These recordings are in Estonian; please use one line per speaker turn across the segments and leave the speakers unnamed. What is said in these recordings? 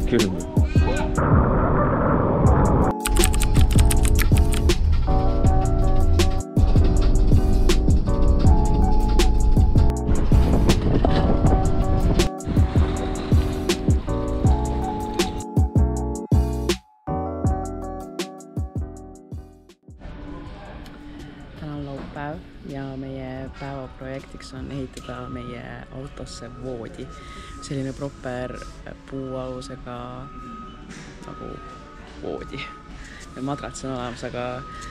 Küll.
Ja meie päevaprojektiks on ehitada meie autosse voodi. Selline proper puualusega nagu voodi. Madrats on olemas, aga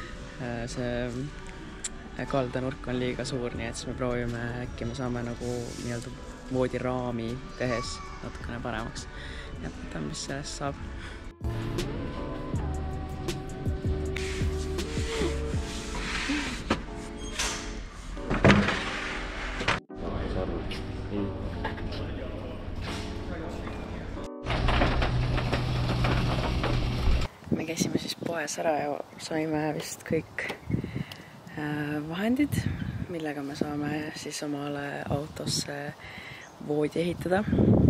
see kaldanurk on liiga suur, nii et siis me proovime, äkki me saame nagu nii-öelda voodiraami tehes natukene paremaks. Ja võtame, mis sellest saab. Me käisime siis poes ära ja saime vist kõik vahendid, millega me saame siis omale autosse voodi ehitada.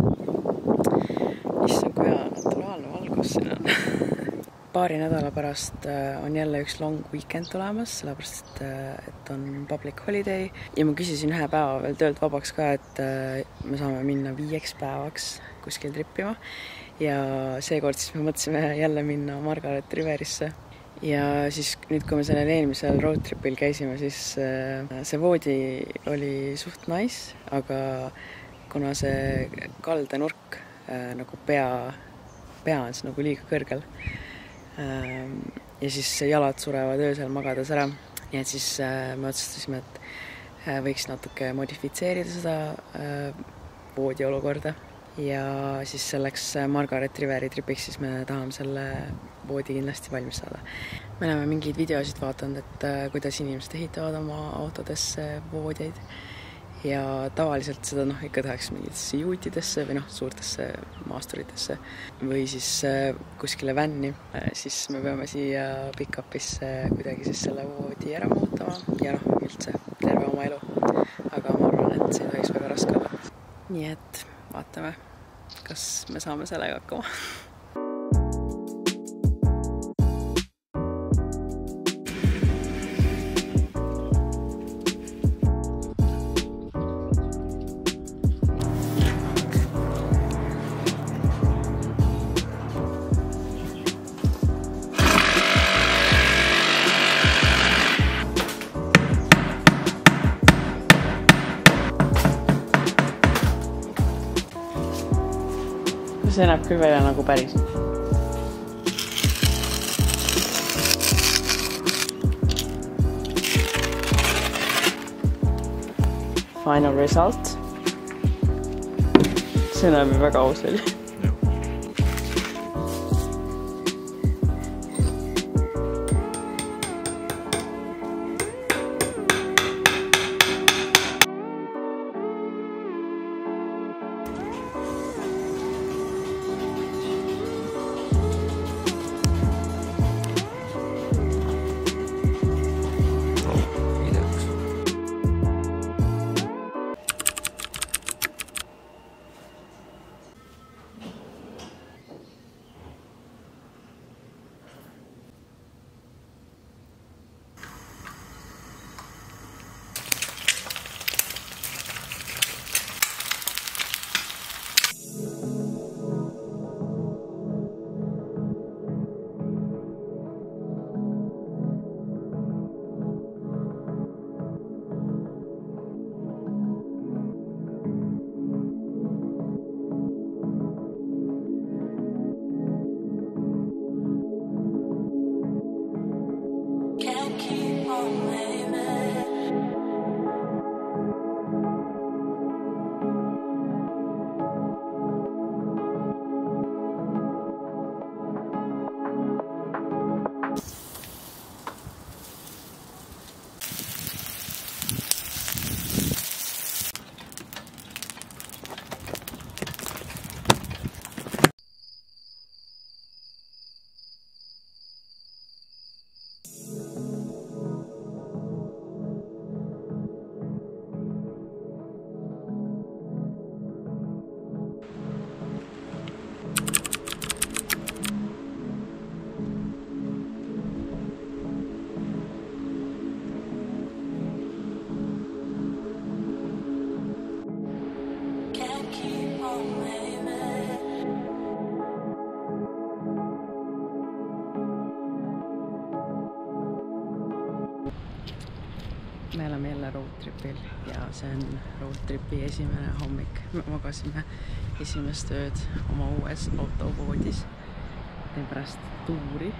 Issand, kui hea naturaalne valgus siin on. Paari nädala pärast on jälle üks long weekend tulemas, sellepärast et on public holiday. Ja ma küsisin ühe päeva veel töölt vabaks ka, et me saame minna 5 päevaks kuskil trippima. Ja seekord siis me mõtlesime jälle minna Margaret Riverisse. Ja siis nüüd, kui me sellel eelmisel roadtripil käisime, siis see voodi oli suht nice, aga kuna see kaldenurk nagu pea on nagu liiga kõrgel ja siis jalad surevad öösel magades ära. Nii et siis me otsustasime, et võiks natuke modifitseerida seda voodi olukorda. Ja siis selleks Margaret Riveri tripiks siis me tahame selle voodi kindlasti valmis saada. Me oleme mingeid videosid vaatanud, et kuidas inimesed ehitavad oma autodesse voodjaid. Ja tavaliselt seda ikka tehakse mingitesse juutidesse või suurtesse maasturitesse või siis kuskile vänni. Siis me peame siia pick-upisse kuidagi siis selle voodi ära muutama ja üldse terve oma elu. Aga ma arvan, et see tohiks väga raske olla. Nii et vaatame, kas me saame sellega hakkama. See näeb küll välja nagu päris. Final result. See näeb väga aus välja. me oleme jälle roadtripil ja see on roadtripi esimene hommik. Me magasime esimest ööd oma uues autovoodis pärast tuuri.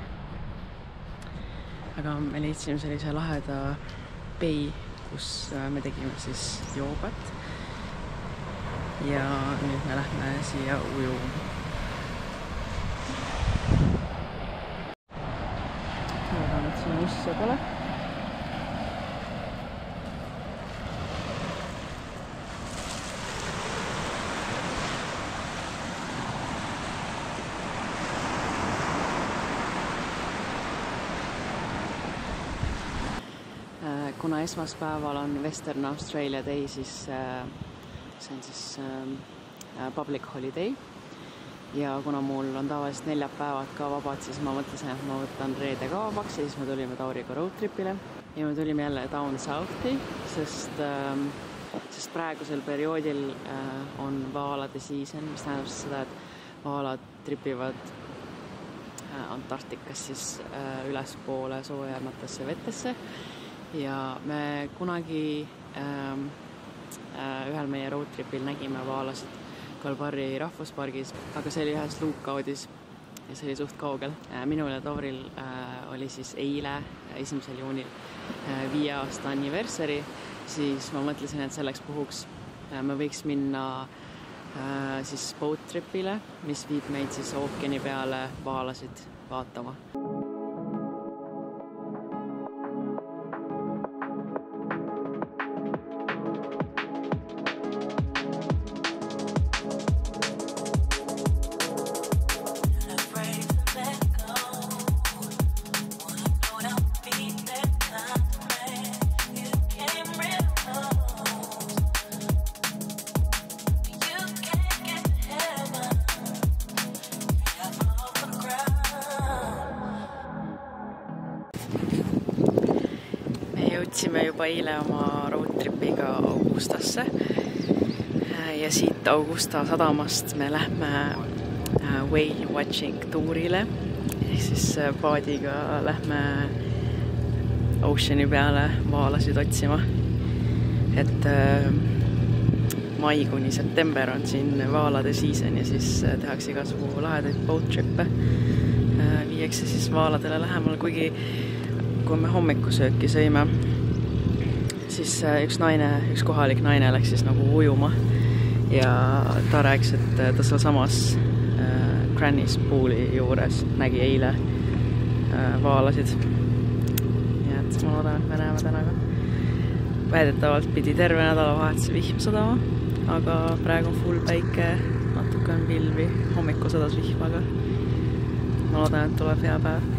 Aga me leidsime sellise laheda pei, kus me tegime siis joogat. Ja nüüd me lähme siia ujuma. Loodan, et siin usse pole. Kuna esmaspäeval on Western Australia Day, siis see on siis public holiday. Ja kuna mul on tavaliselt 4 päevad ka vabad, siis ma mõtlesin, et ma võtan reede ka vabaks ja siis me tulime Tauriga roadtripile. Ja me tulime jälle down south'i, sest praegusel perioodil on vaalade season, mis tähendab seda, et vaalad tripivad Antarktikas siis ülespoole soojematesse vetesse. Ja me kunagi ühel meie roadtripil nägime vaalasid Kalbarri rahvuspargis, aga see oli ühes Luukaudis ja see oli suht kaugel. Minul ja Tauril oli siis eile, 1. juunil 5 aasta anniversary, siis ma mõtlesin, et selleks puhuks me võiks minna siis boat tripile, mis viib meid siis ookeani peale vaalasid vaatama. Jõudsime juba eile oma roadtripiga Augustasse ja siit Augusta sadamast me lähme whale watching tuurile ehk siis paadiga lähme oceani peale vaalasid otsima. Et mai kuni september on siin vaalade season ja siis tehakse igasugu lahedaid boat trippe. Viiakse siis vaaladele lähemal, kuigi kui me hommikusööki sõime, siis üks kohalik naine läks siis nagu ujuma ja ta rääkis, et ta seal samas Granny's pooli juures nägi eile vaalasid. Ja et ma loodan, et me näeme täna ka. Väidetavalt pidi terve nädalavahetuse vihm sadama, aga praegu on full päike, natuke on pilvi, hommikul sadas vihm, aga ma loodan, et tuleb hea päev.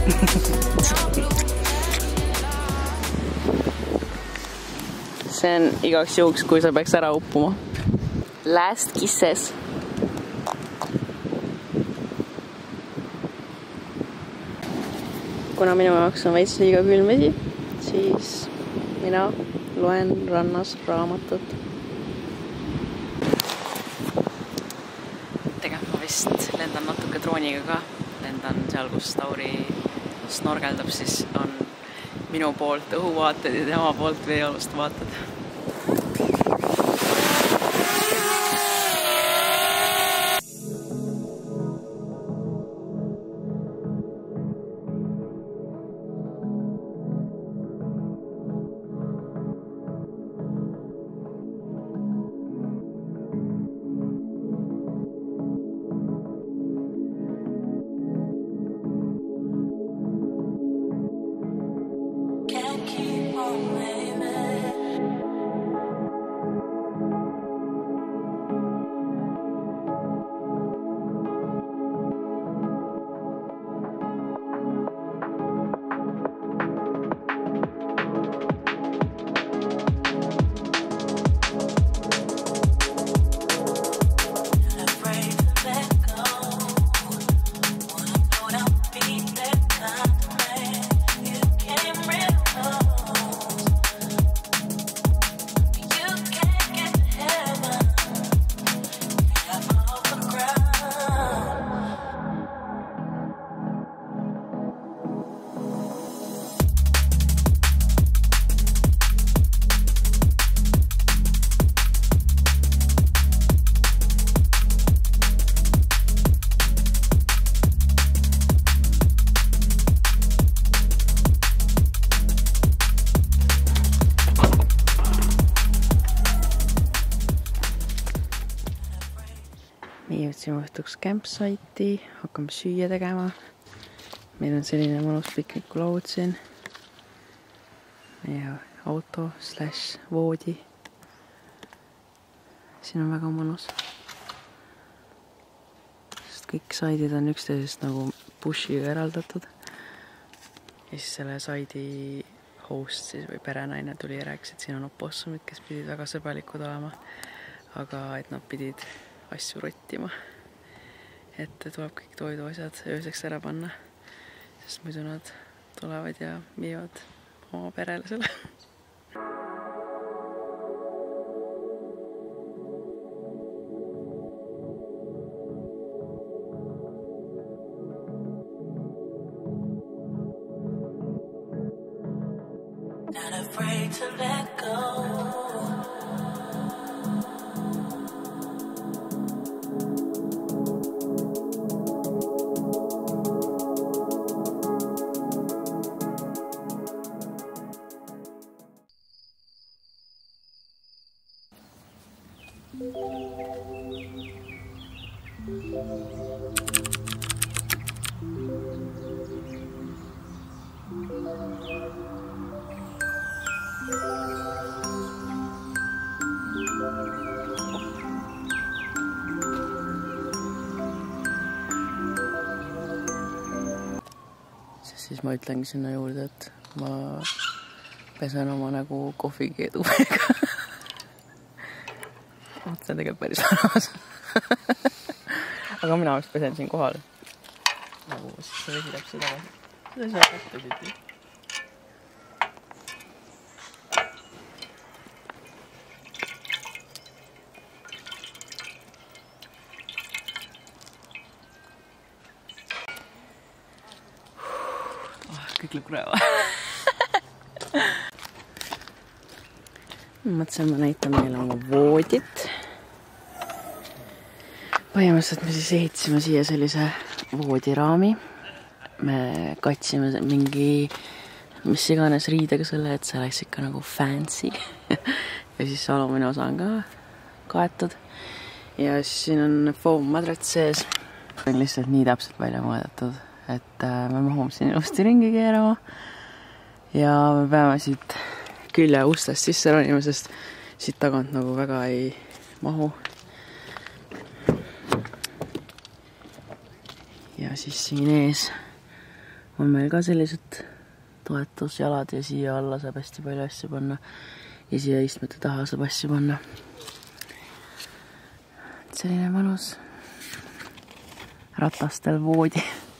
see on igaks juhuks, kui sa peaks ära uppuma. Last kisses. Kuna minu jaoks on veits liiga külm vesi, siis mina loen rannas raamatut. Tegelikult ma vist lendan natuke drooniga ka. Lendan seal, kus Tauri snorgeldab, siis on minu poolt õhuvaated ja tema poolt veealust vaated. Nii jõudsime õhtuks campsite'i, hakkame süüa tegema. Meil on selline mõnus piknikulaud siin. Ja auto / voodi. Siin on väga mõnus. Sest kõik saidid on üksteisest nagu bushiga eraldatud. Ja siis selle saidi host siis või perenaine tuli ja rääkis, et siin on opossumid, kes pidid väga sõbralikud olema. Aga et nad pidid asju rottima, et tuleb kõik toiduasjad ööseks ära panna, sest muidu nad tulevad ja viivad oma perele selle. Not afraid to let go. Siis ma ütlengi sinna juurde, et ma pesen oma nägu kohvikeedumega. See on tegelikult päris arvas. Aga mina vist pesen siin kohal. Nagu siis see vesi läheb seda tagasi. Seda saab kätte siit. Kõik lõpp kureva. Mõtlesin, ma näitan meile oma voodit. Põhimõtteliselt me siis ehitasime siia sellise voodiraami. Me katsime mingi mis iganes riidega selle, et see läks ikka nagu fancy. Ja siis alumine osa on ka kaetud. Ja siis siin on foam madrats sees. On lihtsalt nii täpselt välja mõõdetud, et me mahume siin ilusti ringi keerama ja me peame siit külje ustest sisse ronima, sest siit tagant nagu väga ei mahu. Ja siis siin ees on meil ka sellised toetusjalad ja siia alla saab hästi palju asju panna ja siia istmete taha saab asju panna. Selline mõnus ratastel voodi.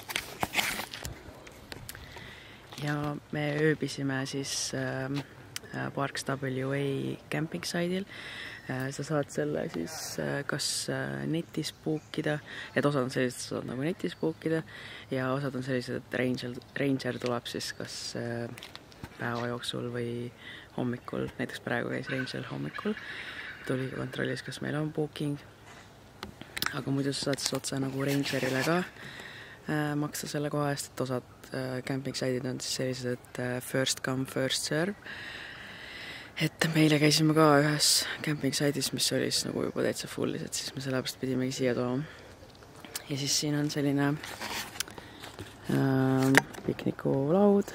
Ja me ööbisime siis Parks WA camping site'il. Sa saad selle siis kas netis bookida, et osad on sellised, sa saad nagu netis bookida ja osad on sellised, et ranger tuleb siis kas päeva jooksul või hommikul, näiteks praegu käis ranger hommikul, tuli kontrollis, kas meil on booking, aga muidu sa saad siis otsa nagu rangerile ka maksta selle koha eest, et osad camping site'id on siis sellised, et first come, first serve. Et meile käisime ka ühes camping site'is, mis oli siis nagu juba täitsa fullis, et siis me sellepärast pidimegi siia tooma. Ja siis siin on selline piknikulaud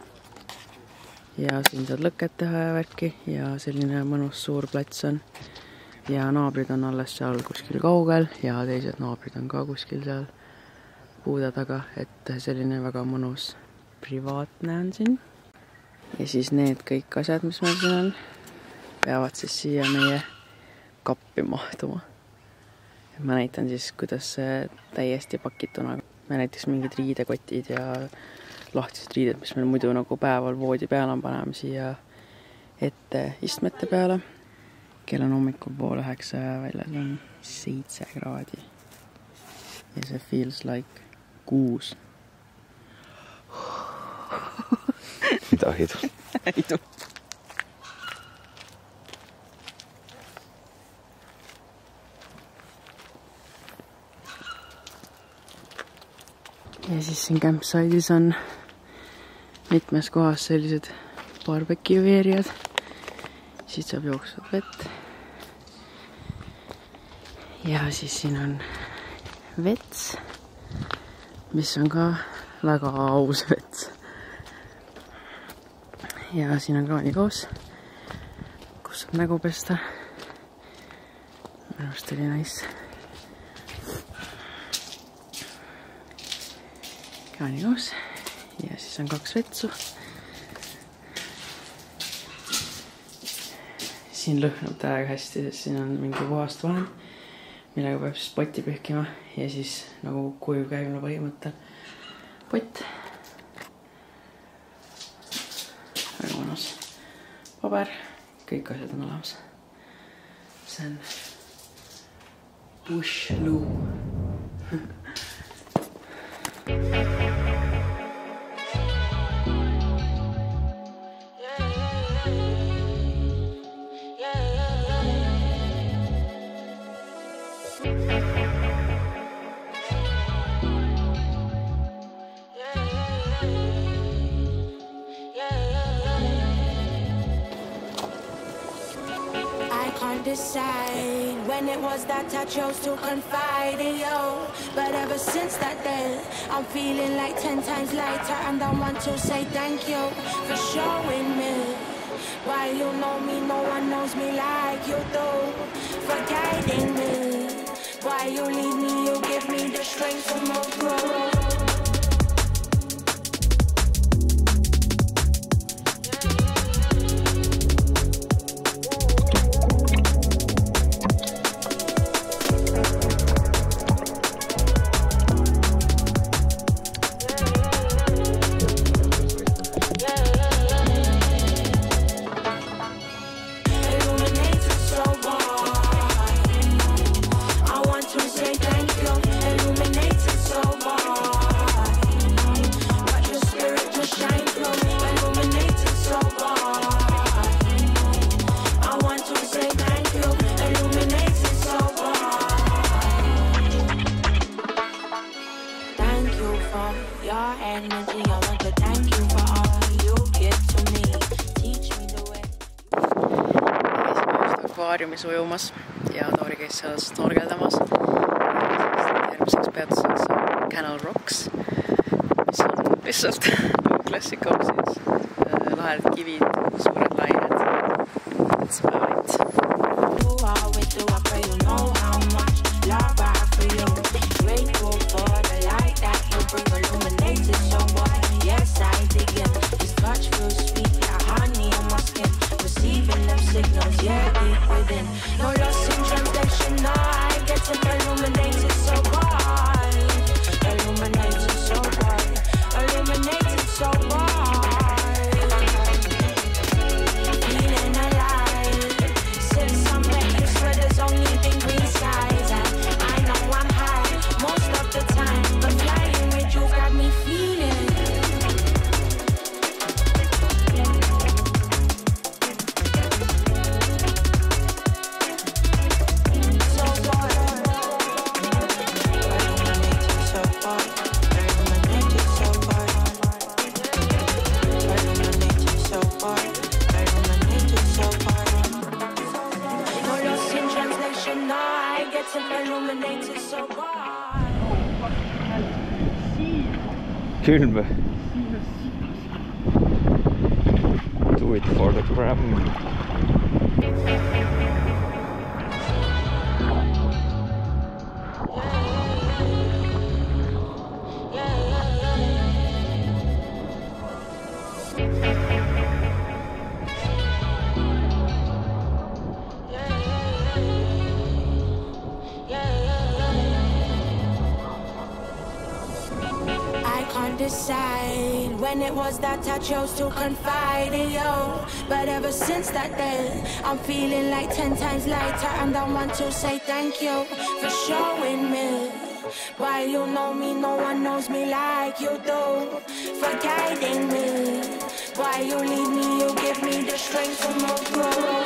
ja siin saad lõket teha ja värki ja selline mõnus suur plats on. Ja naabrid on alles seal kuskil kaugel ja teised naabrid on ka kuskil seal puude taga, et selline väga mõnus privaatne on siin. Ja siis need kõik asjad, mis meil siin on, peavad siis siia meie kappi mahtuma. Ma näitan siis, kuidas see täiesti pakituna. Me näiteks mingid riidekotid ja lahtised riided, mis meil muidu nagu päeval voodi peale on, paneme siia ette istmete peale. Kell on hommikul 8:30 ja väljas on 7 kraadi. Ja see feels like 6.
Midagi ei tule.
Ei tule. Ja siis siin campsite'is on mitmes kohas sellised barbecue-veerijad. Siit saab jooksvat vett. Ja siis siin on vets, mis on ka väga aus vets. Ja siin on kraanikoos, kus saab nägu pesta. Minu arust oli nice. Kraanikoos ja siis on 2 vetsu. Siin lõhnab täiega hästi, sest siin on mingi puhast vahend, millega peab siis potti pühkima ja siis nagu kujuvkäivna põhimõttel pott. Väga mõnus paber, kõik asjad on olemas. See on Bush Loo.
Decide when it was that I chose to confide in you, but ever since that day I'm feeling like 10 times lighter, and I want to say thank you for showing me why you know me, no one knows me like you do, for guiding me, why you lead me, you give me the strength to move through.
Akvaariumis ujumas ja Toori käis seal snorgeldamas. Järgmiseks peatuseks on Canal Rocks, mis on lihtsalt klassika siis lahedad kivid, suured lained. That's about it. Grateful for the light that you bring illuminated so wide.
Külm või? Do it for the gram.
Decide when it was that I chose to confide in you, but ever since that day I'm feeling like 10 times lighter, and I want to say thank you for showing me why you know me, no one knows me like you do, for guiding me, why you lead me, you give me the strength to move through.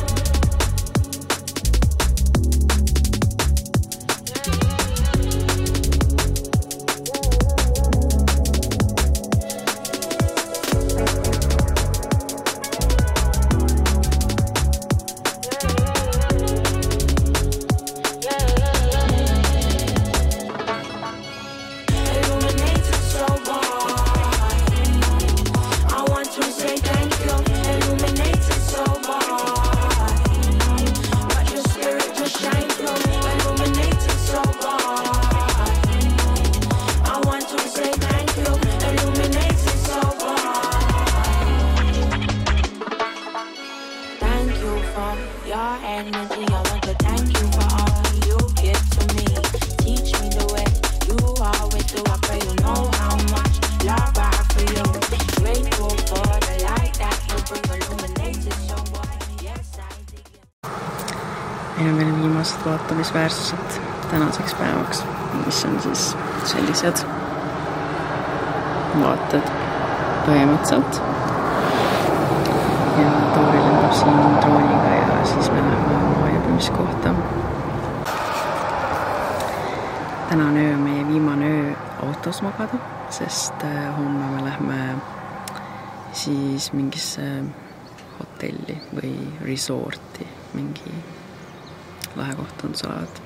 Meil on veel viimased vaatamisväärsused tänaseks päevaks, mis on siis sellised vaated põhimõtteliselt. Ja Toori lendab siin drooniga ja siis me läheme maajapimiskohta. Täna on öö meie viimane öö autos magada, sest homme me lähme siis mingisse hotelli või resorti, mingi lahekoht on saad.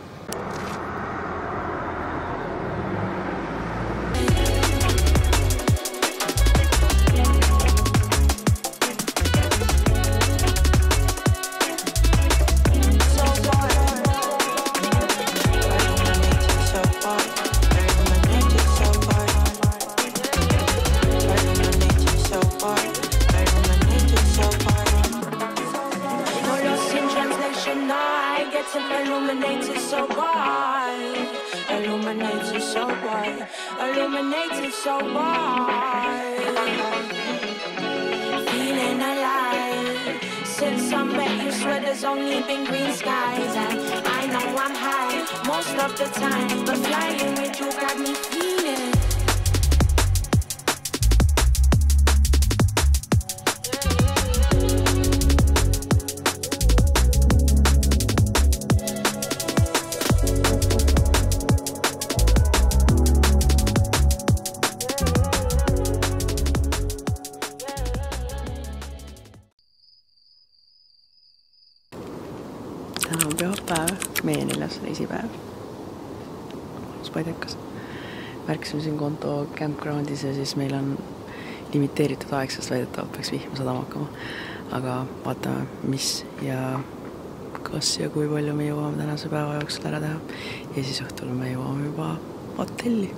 Illuminated so wide, feeling alive. Since I met you, swear there's only been green skies, and I know I'm high most of the time, but flying with you got me feeling. Täna on pühapäev, meie 4. reisipäev. Spaidekas. Märkisime siin konto campgroundis ja siis meil on limiteeritud aeg, sest väidetavalt peaks vihma sadama hakkama. Aga vaatame, mis ja kas ja kui palju me jõuame tänase päeva jooksul ära teha. Ja siis õhtul me jõuame juba hotelli.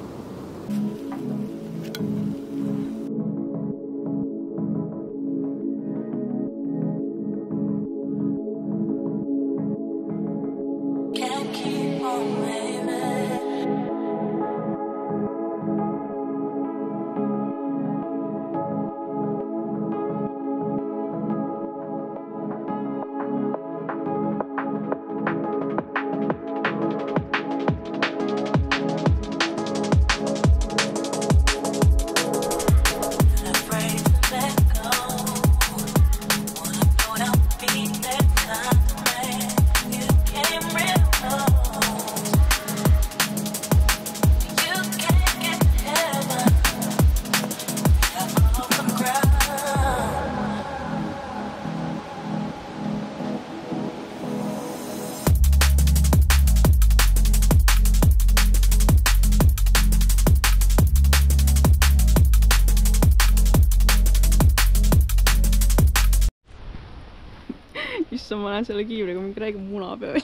autosse, ma lähen selle kiivriga mingi räige muna peal.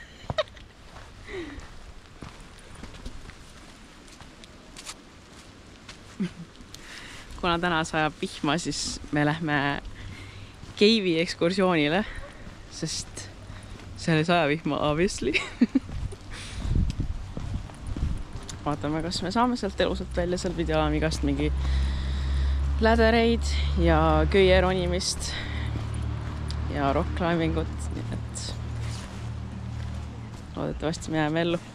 Kuna täna sajab vihma, siis me lähme Keivi ekskursioonile, sest seal ei saja vihma, obviously. Vaatame, kas me saame sealt elusalt välja, seal pidi olema igast mingi lädereid ja köie ronimist ja rock climbingut, nii et loodetavasti me jääme ellu.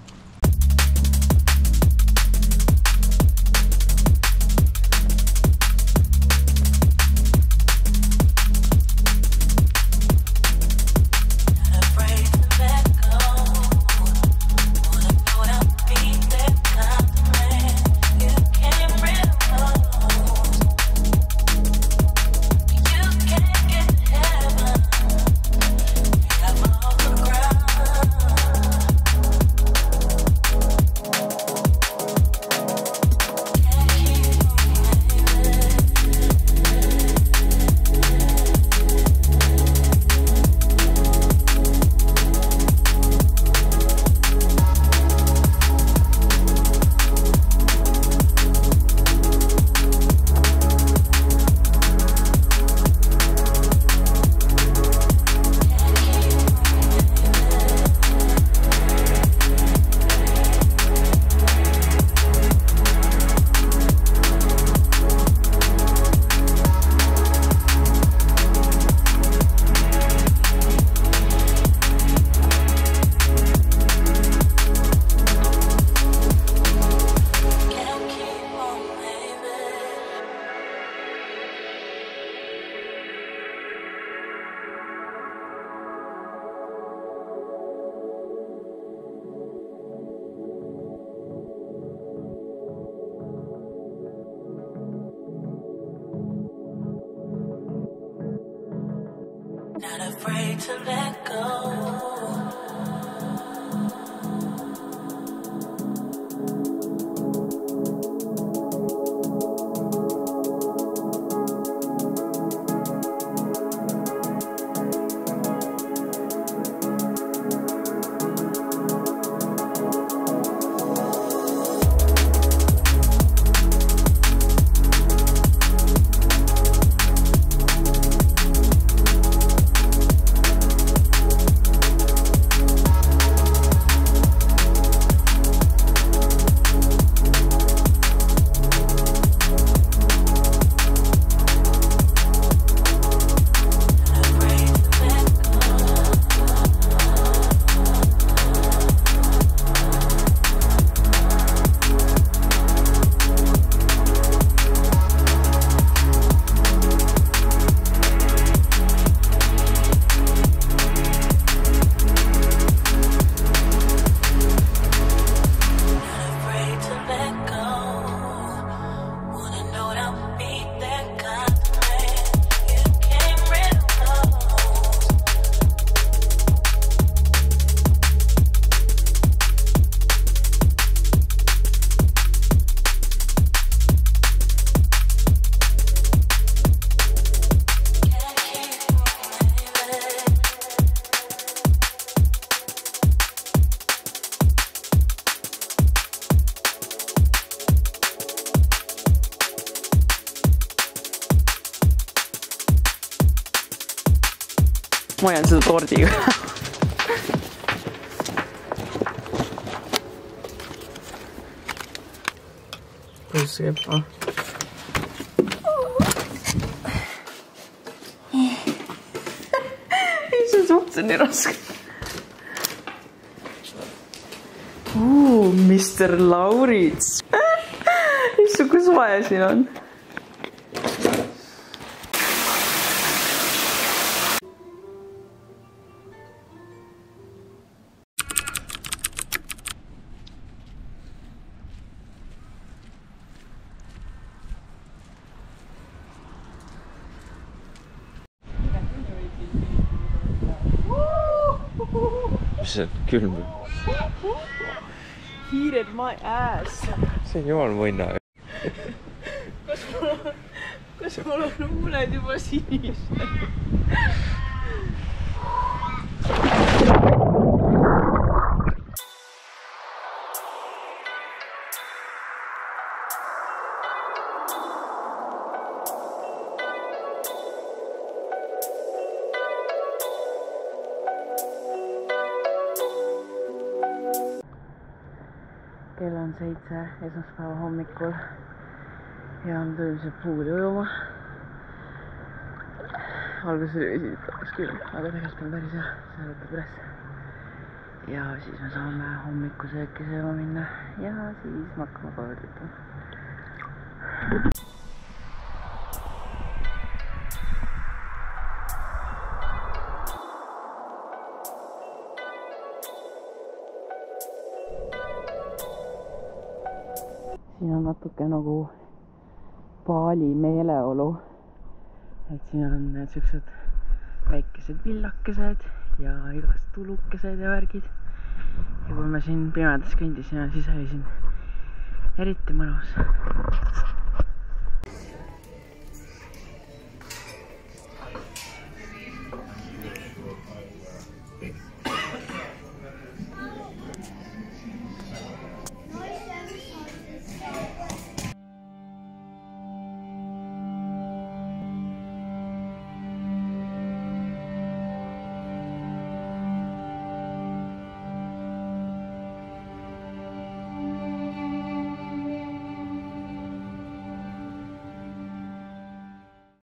Not afraid to let go.
Ma jään seda tordiga. Kus see käib? See suhtes on nii raske. Mr. Laurits. Issu, kus vaja siin on?
Mis see külm?
Heated my ass.
See on jumal võina.
Kas mul on huuled juba sinised? kell on 7 esmaspäeva hommikul ja on tõuseb puuli ujuma. Alguses oli visitas küll, aga tegelikult on päris hea, see võtab üles. Ja siis me saame hommikusööki sööma minna ja siis me hakkame koju töötama. Siin on natuke nagu Bali meeleolu. Et siin on niisugused väikesed villakesed ja igast tulukesed ja värgid. Ja kui me siin pimedas kõndisime, siis oli siin eriti mõnus.